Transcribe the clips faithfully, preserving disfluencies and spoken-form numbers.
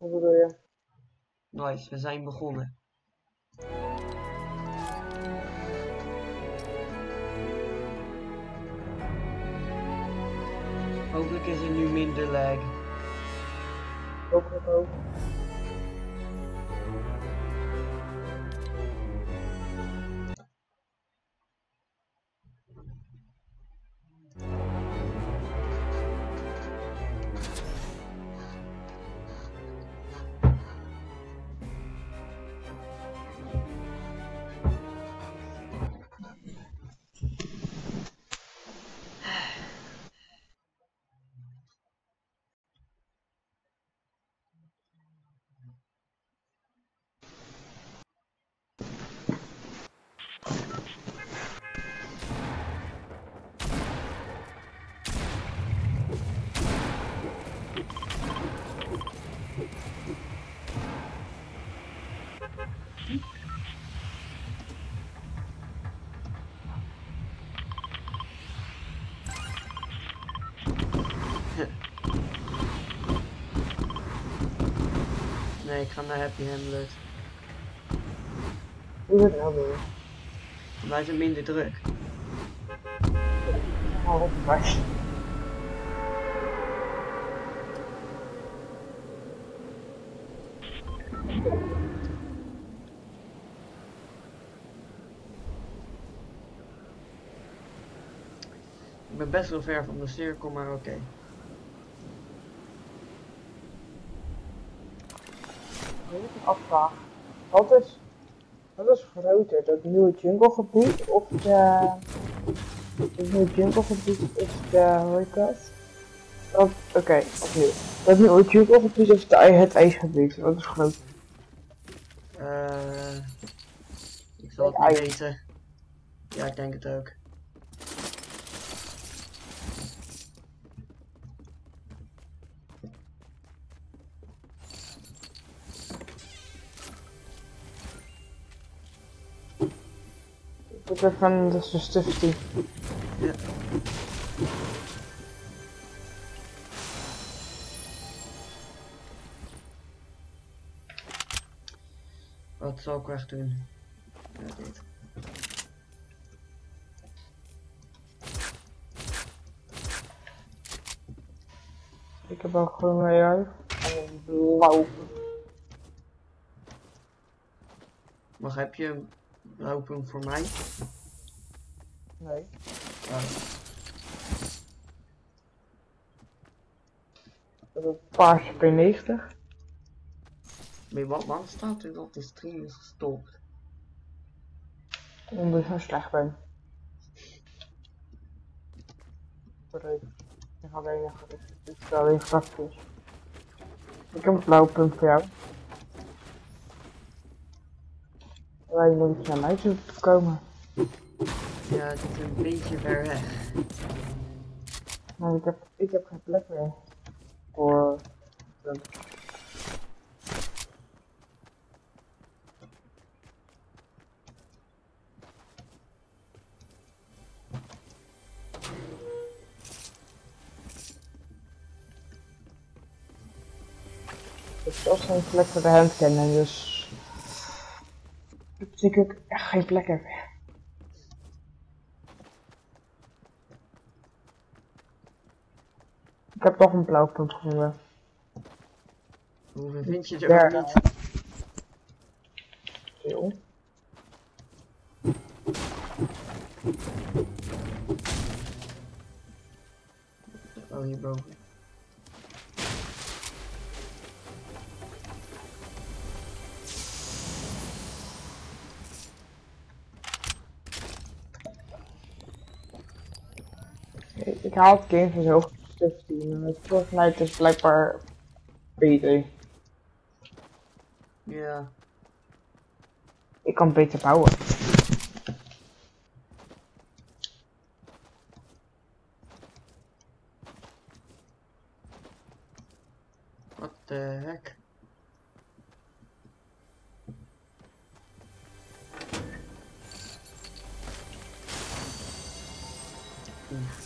Wat bedoel je? Nice, we zijn begonnen. Hopelijk is er nu minder lag. Hopelijk ook. Nee, ik ga naar Happy Hamlet. Hoe is het nou weer? Wij zijn minder druk. Hou op, was. Ik ben best wel ver van de cirkel, maar oké. Okay. Afvraag. Wat is, wat is groter, dat nieuwe junglegebied of de, het nieuwe junglegebied of de, hoe heet dat? Oké, okay, opnieuw. Dat nieuwe junglegebied of de, het ijsgebied, wat is groter? Uh, ik zal het niet weten. Ja, ik denk het ook. Ik heb van de zestig. Ja. Wat zal ik echt doen? Ja, dit. Ik heb ook gewoon mee uit. En blauw. Mag heb je een blauwpunt voor mij? Nee. Oh. Dat is een paarse P negentig. Nee, wat, wat staat er dat de stream is gestopt? Omdat ik zo slecht ben. Sorry. Ik ga alleen nog het is wel even grapjes. Ik heb een blauw punt voor jou. Wij moeten naar mij toe komen. Ja, het is een beetje ver weg. Maar ik heb, ik heb geen plek meer. Voor... Het is zelfs geen plek voor de handcannon, dus... Dat betekent dat ik echt geen plek heb. Ik heb toch een blauw punt gevonden. Hoeveel vind je er ook niet? Heel. Oh, hierboven. Ik haal het game van zo zestien. Het Fortnite is blijkbaar beter. Ja. Ik kan beter bouwen. What the heck? Oef.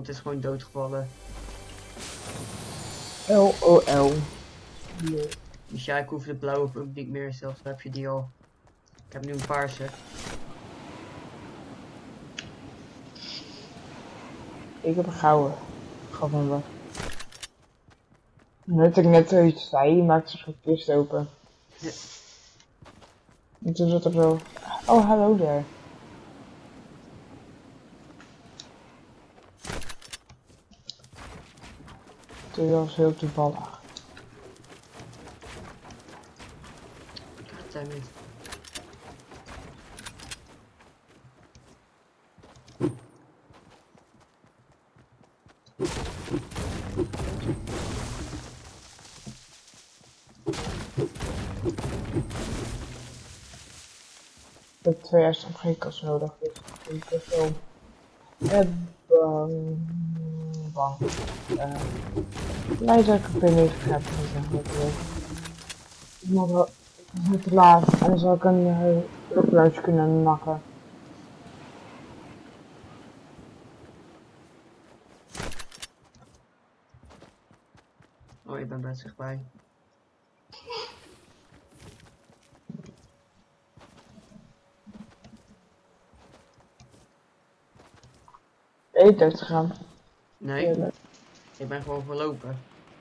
iemand is gewoon doodgevallen. L O L. Hier. Dus ja, ik hoef de blauwe ook niet meer, zelfs heb je die al. Ik heb nu een paarse. Ik heb een gouden gevonden. Net ik net zoiets zei, maakte ze een kist open. Ja. En toen zat er zo... Oh, hallo daar. Toen was heel toevallig. Goddammit. Ik heb twee extra gekels nodig, dus ik ben zo... En bang... bang. Uh, blij dat ik op P negen heb gezegd. Ik moet wel... Het is te laat, en dan zal ik een uh, uploads kunnen nakken. Oh, ik ben best dichtbij. Ben je dood gegaan? Nee, Ja, ik ben gewoon verlopen.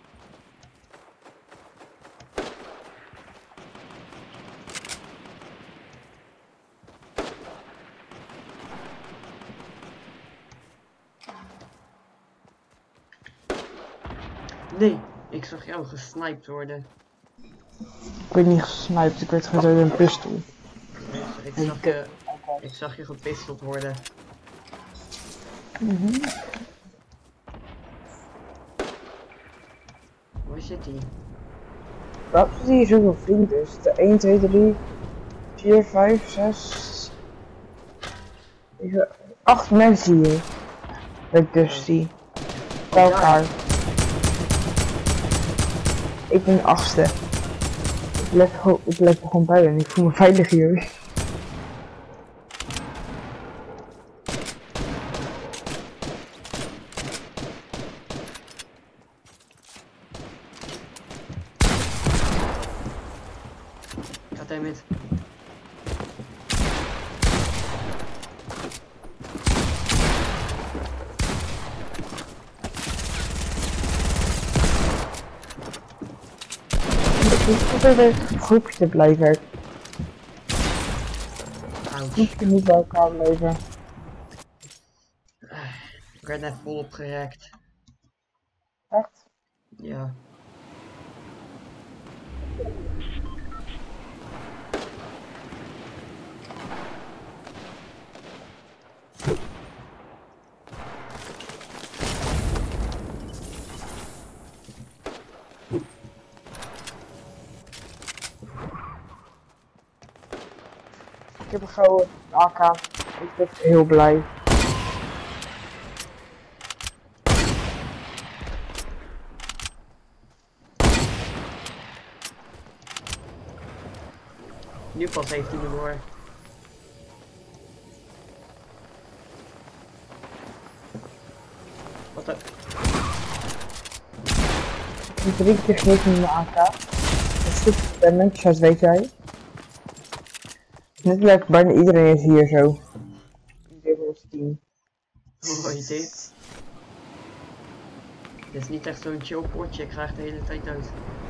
Nee, ik zag jou gesniped worden. ik werd niet gesniped, ik werd gewoon door een pistool. Ik zag je, ik zag je gepisteld worden. Mhm. Waar zit hij? Waarom zitten hier zoveel vrienden? Er zitten één, twee, drie, vier, vijf, zes... acht mensen hier. Met Dusty. Bij elkaar. Ik ben de achtste. Ik blijf, gewoon- ik blijf er gewoon bij en ik voel me veilig hier. Goddammit. Ik probeer bij een groepje te blijven. Ouch. Groepje moet bij elkaar blijven. Ik werd net volop gerekt. Echt? Ja. Ik heb een gouden A K. Ik ben heel blij. Nu pas heeft hij me door. Wat de... Ik drie keer gegeven met mijn A K. Dat is super damage, zoals weet jij. Net leuk, bijna iedereen is hier zo. Dit is ons team. Hoe heet dit? Dit is niet echt zo'n chill potje, ik krijg de hele tijd dood.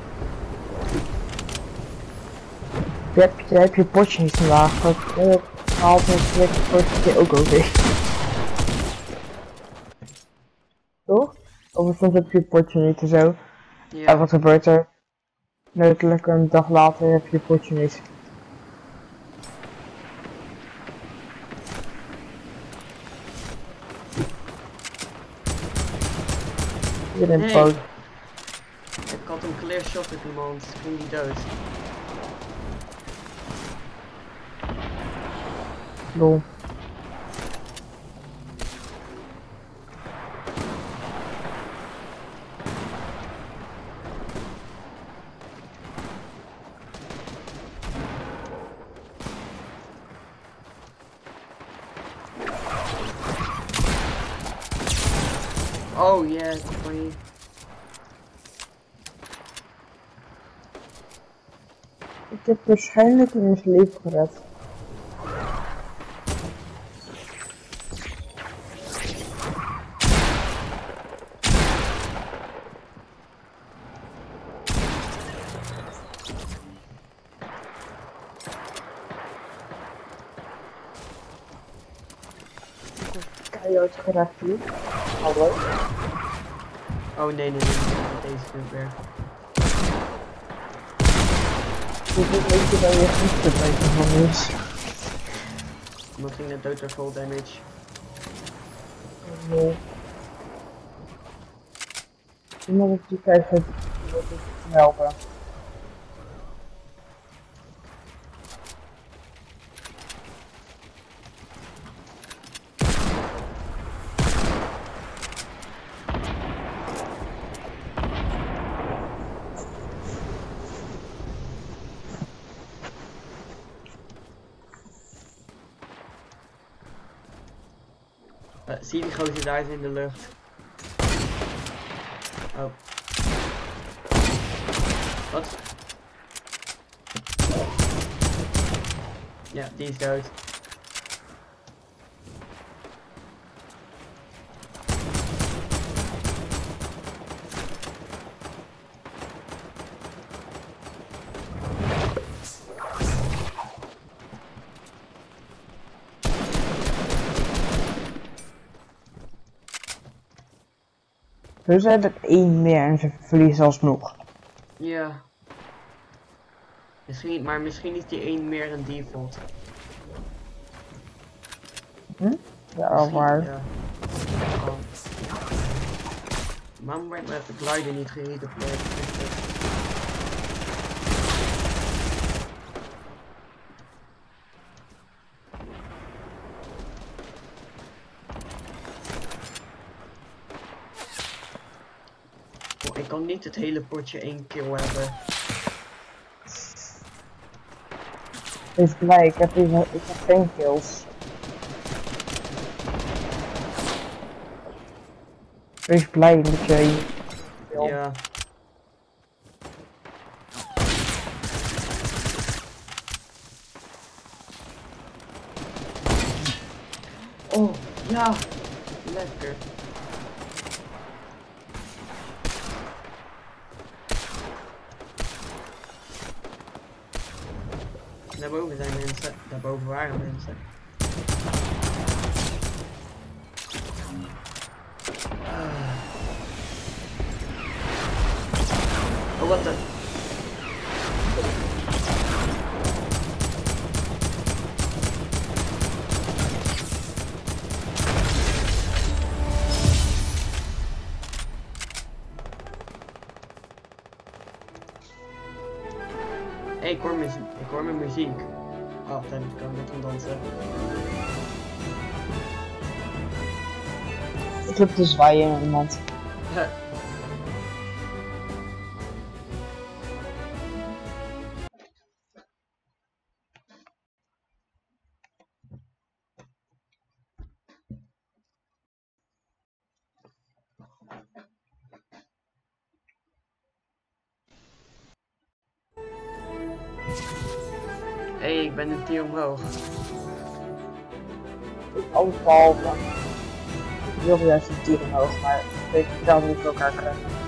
Je hebt je, heb je potje niet vandaag. Dat uh, haalt een slechte potje ook over. Toch? Of soms heb je je potje niet en zo. Ja. En wat gebeurt er? Letterlijk een dag later heb je je potje niet. Iedereen Nee. poot. Ik had een clear shot op iemand, ging die dood. Lol. Oh yeah, funny. Ik heb waarschijnlijk een leven gered. Keihard gerecht hier. Hallo. Oh nee, nee, nee, nee, deze keer weer. Dit is een beetje waar je gisteren beter van is. Iemand ging net dood door full damage. Oh nee. Iemand op die kijkt het helpen. Uh, zie je die gozer daar in de lucht? Oh. Wat? Ja, die is dood. Ze zijn er één meer en ze verliezen alsnog. Ja. Misschien, maar misschien is die één meer een default. Hm? Ja, Misschien, maar... ja. Oh. Waarom werd mijn glider niet geredeployed? Oh, ik kan niet het hele potje één kill hebben. Wees blij, ik heb, hier, ik heb geen kills. Wees blij dat je... Ja. Oh, ja. Lekker. Daarboven zijn mensen. Daarboven waren mensen. Oh, wat de... Hey, ik hoor, muziek. ik hoor mijn muziek. Oh, dan kan ik met hem dansen. Ik loop te zwaaien naar iemand. Hé, hey, ik ben een tier omhoog. Alles behalve. Ik wilde juist een tier omhoog, maar ik weet niet hoe we elkaar krijgen.